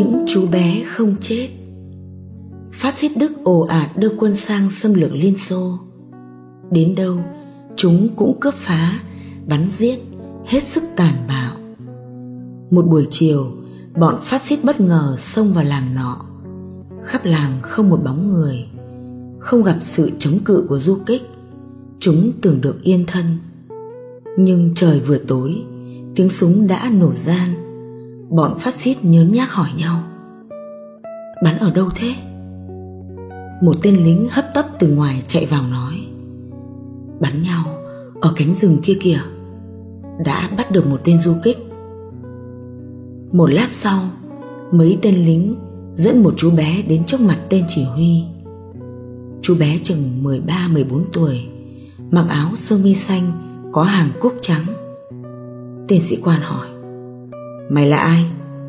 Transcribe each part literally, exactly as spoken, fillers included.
Những chú bé không chết. Phát xít Đức ồ ạt đưa quân sang xâm lược Liên Xô. Đến đâu chúng cũng cướp phá, bắn giết hết sức tàn bạo. Một buổi chiều, bọn phát xít bất ngờ xông vào làng nọ. Khắp làng không một bóng người, không gặp sự chống cự của du kích. Chúng tưởng được yên thân. Nhưng trời vừa tối, tiếng súng đã nổ gian. Bọn phát xít nhớn nhác hỏi nhau: bắn ở đâu thế? Một tên lính hấp tấp từ ngoài chạy vào nói: bắn nhau ở cánh rừng kia kìa, đã bắt được một tên du kích. Một lát sau, mấy tên lính dẫn một chú bé đến trước mặt tên chỉ huy. Chú bé chừng mười ba mười bốn tuổi, mặc áo sơ mi xanh có hàng cúc trắng. Tên sĩ quan hỏi: mày là ai?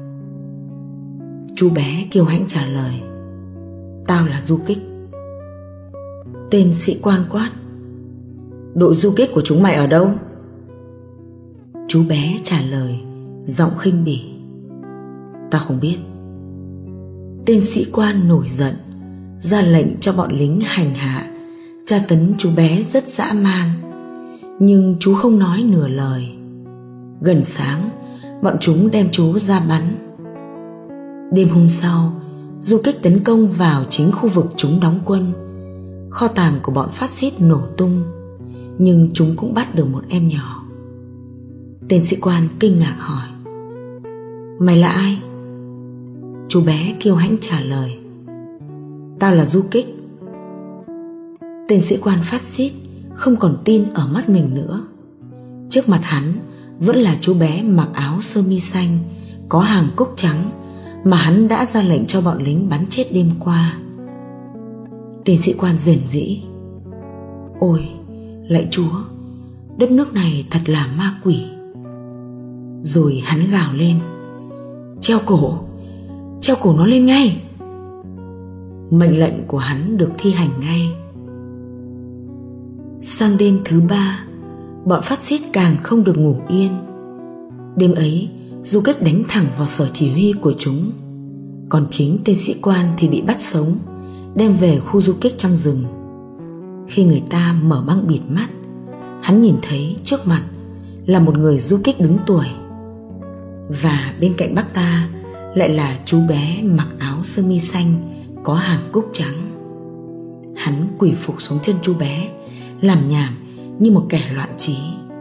Chú bé kiêu hãnh trả lời: tao là du kích. Tên sĩ quan quát: đội du kích của chúng mày ở đâu? Chú bé trả lời giọng khinh bỉ: tao không biết. Tên sĩ quan nổi giận, ra lệnh cho bọn lính hành hạ, tra tấn chú bé rất dã man. Nhưng chú không nói nửa lời. Gần sáng, bọn chúng đem chú ra bắn. Đêm hôm sau, du kích tấn công vào chính khu vực chúng đóng quân. Kho tàng của bọn phát xít nổ tung, nhưng chúng cũng bắt được một em nhỏ. Tên sĩ quan kinh ngạc hỏi: mày là ai? Chú bé kiêu hãnh trả lời: tao là du kích. Tên sĩ quan phát xít không còn tin ở mắt mình nữa. Trước mặt hắn vẫn là chú bé mặc áo sơ mi xanh có hàng cúc trắng mà hắn đã ra lệnh cho bọn lính bắn chết đêm qua. Tên sĩ quan rền rĩ: ôi, lạy Chúa, đất nước này thật là ma quỷ. Rồi hắn gào lên: treo cổ, treo cổ nó lên ngay. Mệnh lệnh của hắn được thi hành ngay. Sang đêm thứ ba, bọn phát xít càng không được ngủ yên. Đêm ấy, du kích đánh thẳng vào sở chỉ huy của chúng. Còn chính tên sĩ quan thì bị bắt sống, đem về khu du kích trong rừng. Khi người ta mở băng bịt mắt, hắn nhìn thấy trước mặt là một người du kích đứng tuổi. Và bên cạnh bác ta lại là chú bé mặc áo sơ mi xanh có hàng cúc trắng. Hắn quỳ phục xuống chân chú bé, làm nhảm như một kẻ loạn trí: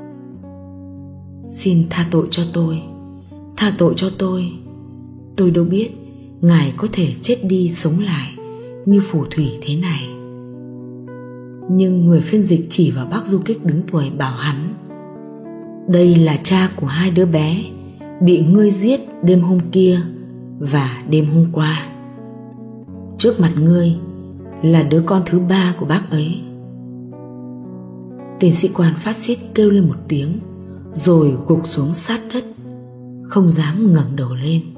xin tha tội cho tôi, tha tội cho tôi. Tôi đâu biết ngài có thể chết đi sống lại như phù thủy thế này. Nhưng người phiên dịch chỉ vào bác du kích đứng tuổi bảo hắn: đây là cha của hai đứa bé bị ngươi giết đêm hôm kia và đêm hôm qua. Trước mặt ngươi là đứa con thứ ba của bác ấy. Tên sĩ quan phát xít kêu lên một tiếng, rồi gục xuống sát đất, không dám ngẩng đầu lên.